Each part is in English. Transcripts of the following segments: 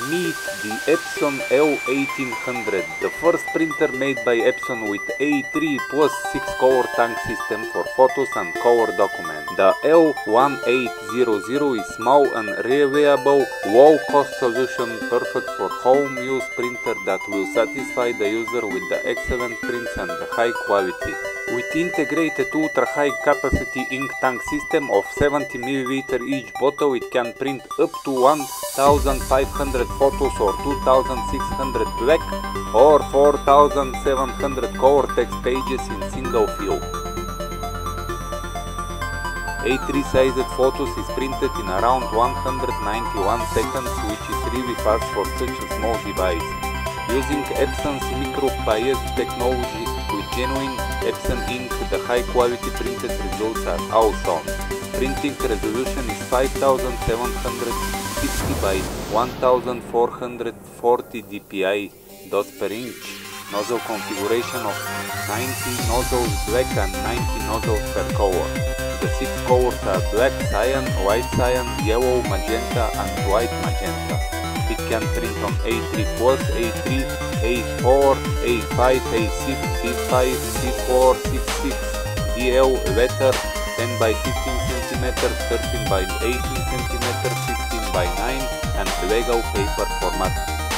Meet the Epson L1800, the first printer made by Epson with A3 plus 6 color tank system for photos and color documents. The L1800 is small and reliable, low-cost solution perfect for home use printer that will satisfy the user with the excellent prints and the high quality. With integrated ultra-high capacity ink tank system of 70 ml each bottle, it can print up to 1500 photos or 2600 black or 4700 color text pages in single fill. A3 sized photos is printed in around 191 seconds, which is really fast for such a small device. Using Epson's micro-piezo technology with genuine Epson ink, the high-quality printed results are awesome. Printing resolution is 5760 by 1440 dpi dots per inch. Nozzle configuration of 90 nozzles black and 90 nozzles per color. The 6 colors are black cyan, white cyan, yellow magenta and white magenta. It can print on A3+, A3, A4, A5, A6, B5, C4, C6, DL letter 10 by 15 cm, 13 by 18 cm, 16 by 9 and legal paper format.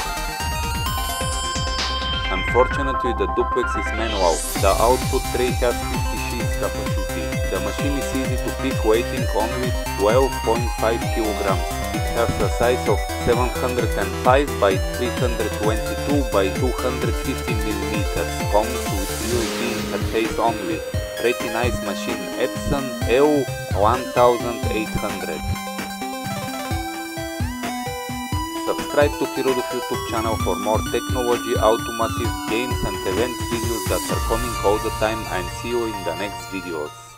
Unfortunately, the duplex is manual. The output tray has 50 sheets capacity. The machine is easy to pick, weighing only 12.5 kg. It has a size of 705 by 322 by 250 mm. Comes with USB interface only. Pretty nice machine. Epson L1800. Subscribe to Hirodov YouTube channel for more technology, automotive, games and event videos that are coming all the time, and see you in the next videos.